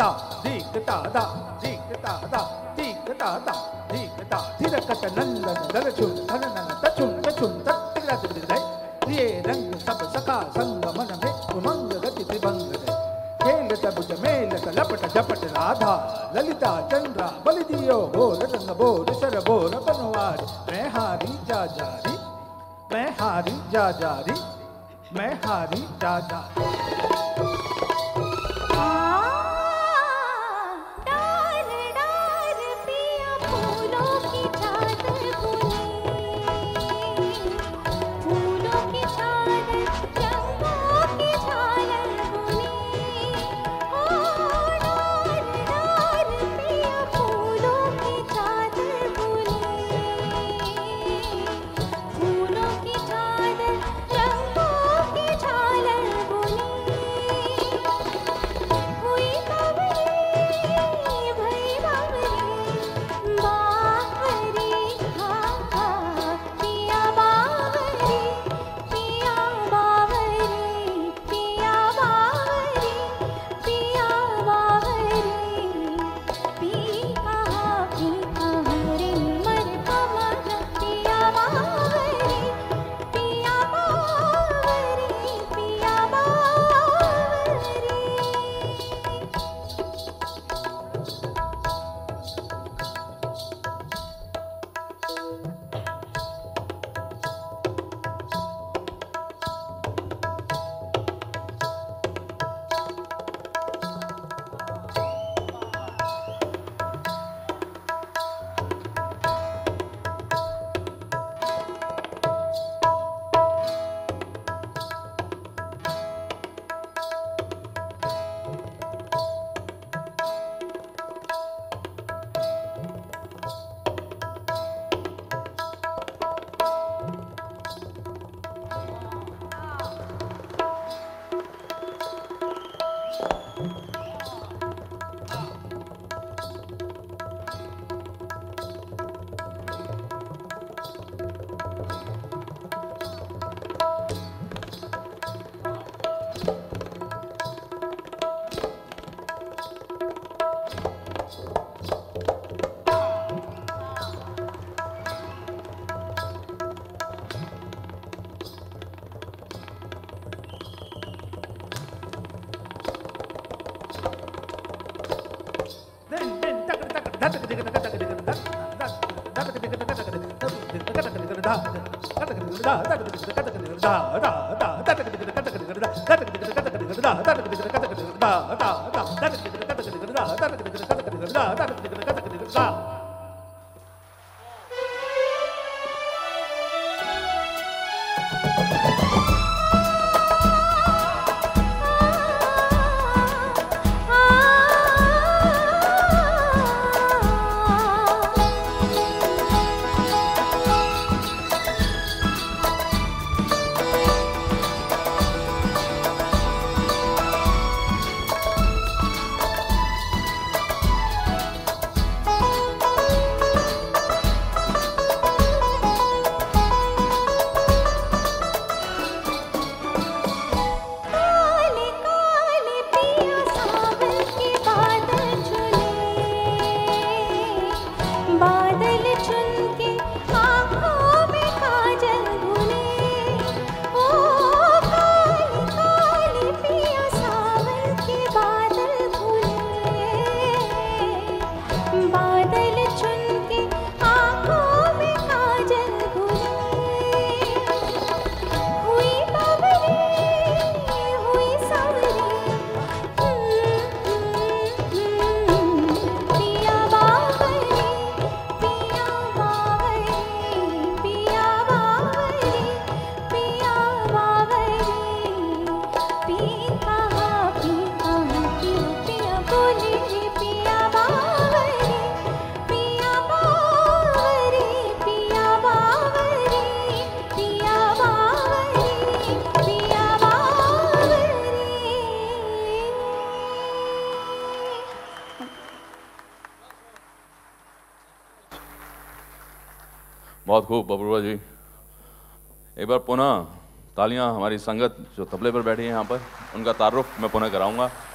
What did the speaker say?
दा धीक दा दा धीक दा दा धीक दा दा धीक दा धीरकत नंदन दल चुन धन नन तचुन तचुन तत्तिरा दिदे ये रंग सब सखा संग मन में उमंग गति त्रिभंग दे खेल तबुज मेल लपट झपट राधा ललिता चंद्रा बलि दियो बोल रंग बोल सर बोल बनवारी मैं हारी जा जारी मैं हारी जा जारी मैं हारी जा जारी बहुत खूब अपूर्वा जी। एक बार पुनः तालियां हमारी संगत जो तबले पर बैठी है यहाँ पर, उनका तारुफ मैं पुनः कराऊंगा।